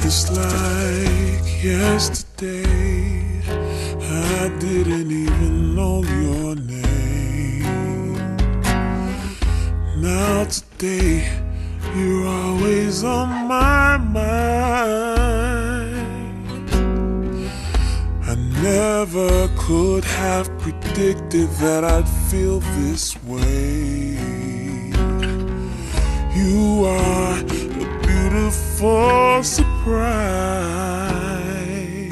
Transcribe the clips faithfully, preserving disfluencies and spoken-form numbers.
Just like yesterday, I didn't even know your name. Now today, you're always on my mind. I never could have predicted that I'd feel this way. You are a beautiful surprise,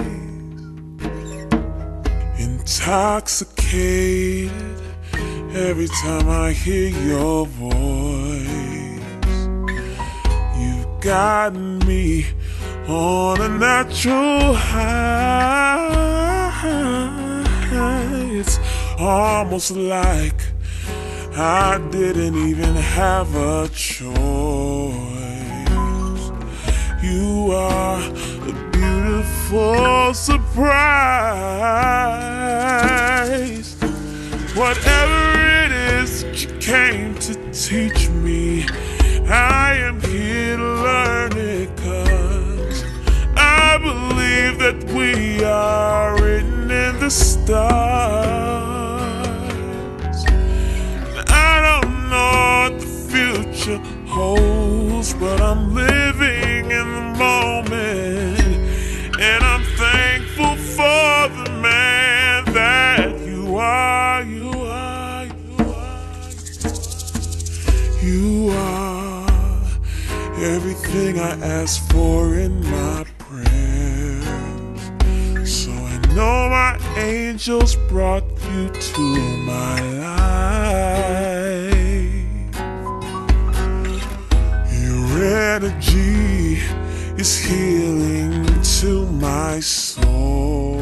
intoxicated every time I hear your voice. You've gotten me on a natural high. It's almost like I didn't even have a choice. You are a beautiful surprise. Whatever it is that you came to teach me, I am here to learn it, 'cause I believe that we are written in the stars. I don't know what the future holds, but I'm living in the moment, and I'm thankful for the man that you are. You are, you are, you are everything I ask for in my prayers. So I know my angels brought you to my life. Your energy is healing to my soul.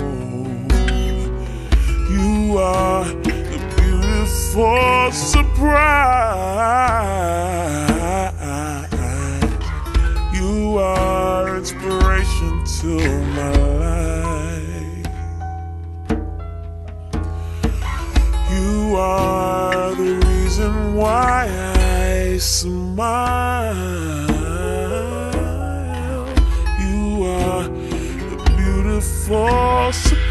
You are a beautiful surprise. You are inspiration to my life. You are the reason why I smile. You are a beautiful surprise.